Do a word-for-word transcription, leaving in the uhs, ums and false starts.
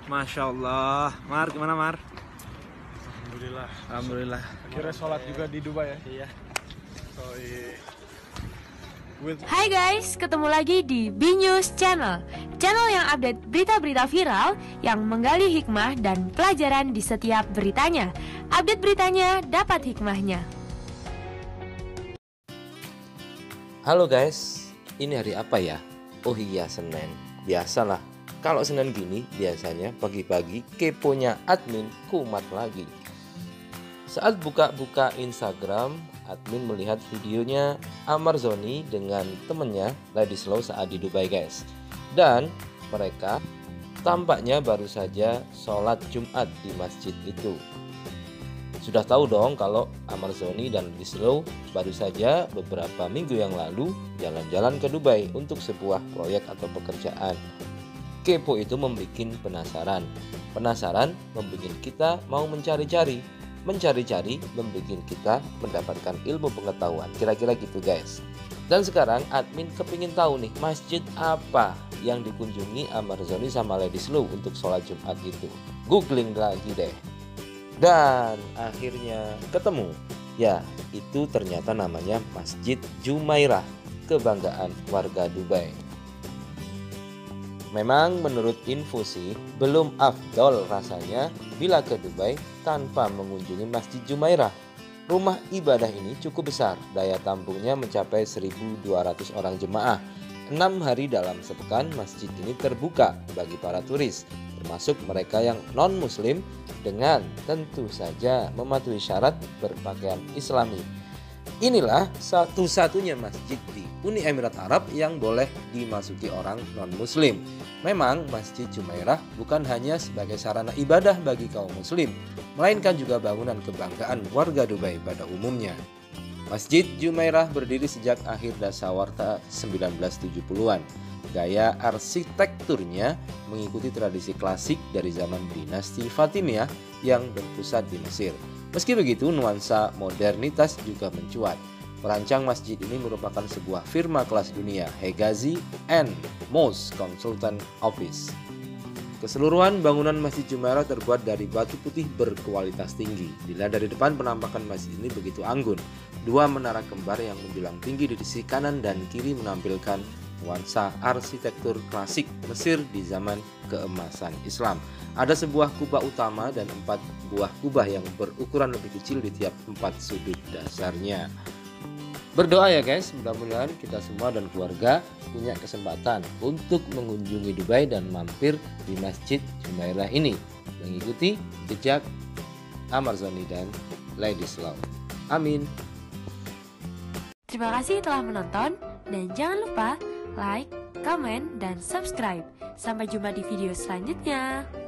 Masya Allah. Mar, gimana Mar? Alhamdulillah. Alhamdulillah. Akhirnya sholat juga di Dubai ya? Iya. So, iya. With... Hai guys, ketemu lagi di B News Channel, channel yang update berita-berita viral yang menggali hikmah dan pelajaran di setiap beritanya. Update beritanya, dapat hikmahnya. Halo guys, ini hari apa ya? Oh iya, Senin. Biasalah, kalau Senin gini biasanya pagi-pagi keponya admin kumat lagi. Saat buka-buka Instagram, admin melihat videonya Amar Zoni dengan temennya Ladislau saat di Dubai guys. Dan mereka tampaknya baru saja sholat Jumat di masjid itu. Sudah tahu dong kalau Amar Zoni dan Ladislau baru saja beberapa minggu yang lalu jalan-jalan ke Dubai untuk sebuah proyek atau pekerjaan. Kepo itu membuat penasaran. Penasaran membuat kita mau mencari-cari. Mencari-cari membuat kita mendapatkan ilmu pengetahuan. Kira-kira gitu guys. Dan sekarang admin kepingin tahu nih, masjid apa yang dikunjungi Amar Zoni sama Ladislau untuk sholat Jumat itu. Googling lagi deh. Dan akhirnya ketemu. Ya, itu ternyata namanya Masjid Jumairah, kebanggaan warga Dubai. Memang menurut info sih, belum afdol rasanya bila ke Dubai tanpa mengunjungi Masjid Jumairah. Rumah ibadah ini cukup besar, daya tampungnya mencapai seribu dua ratus orang jemaah. Enam hari dalam sepekan masjid ini terbuka bagi para turis, termasuk mereka yang non-muslim dengan tentu saja mematuhi syarat berpakaian islami. Inilah satu-satunya masjid di Uni Emirat Arab yang boleh dimasuki orang non-muslim. Memang Masjid Jumairah bukan hanya sebagai sarana ibadah bagi kaum muslim, melainkan juga bangunan kebanggaan warga Dubai pada umumnya. Masjid Jumairah berdiri sejak akhir dasawarsa sembilan belas tujuh puluhan. Gaya arsitekturnya mengikuti tradisi klasik dari zaman dinasti Fatimiyah yang berpusat di Mesir. Meski begitu, nuansa modernitas juga mencuat. Perancang masjid ini merupakan sebuah firma kelas dunia, Hegazi and Moss Consultant Office. Keseluruhan bangunan Masjid Jumairah terbuat dari batu putih berkualitas tinggi. Dilihat dari depan, penampakan masjid ini begitu anggun. Dua menara kembar yang menjulang tinggi di sisi kanan dan kiri menampilkan nuansa arsitektur klasik Mesir di zaman keemasan Islam. Ada sebuah kubah utama dan empat buah kubah yang berukuran lebih kecil di tiap empat sudut dasarnya. Berdoa ya guys, mudah-mudahan kita semua dan keluarga punya kesempatan untuk mengunjungi Dubai dan mampir di Masjid Jumairah ini, mengikuti jejak Amar Zoni dan Ladislau. Amin. Terima kasih telah menonton dan jangan lupa like, comment, dan subscribe. Sampai jumpa di video selanjutnya.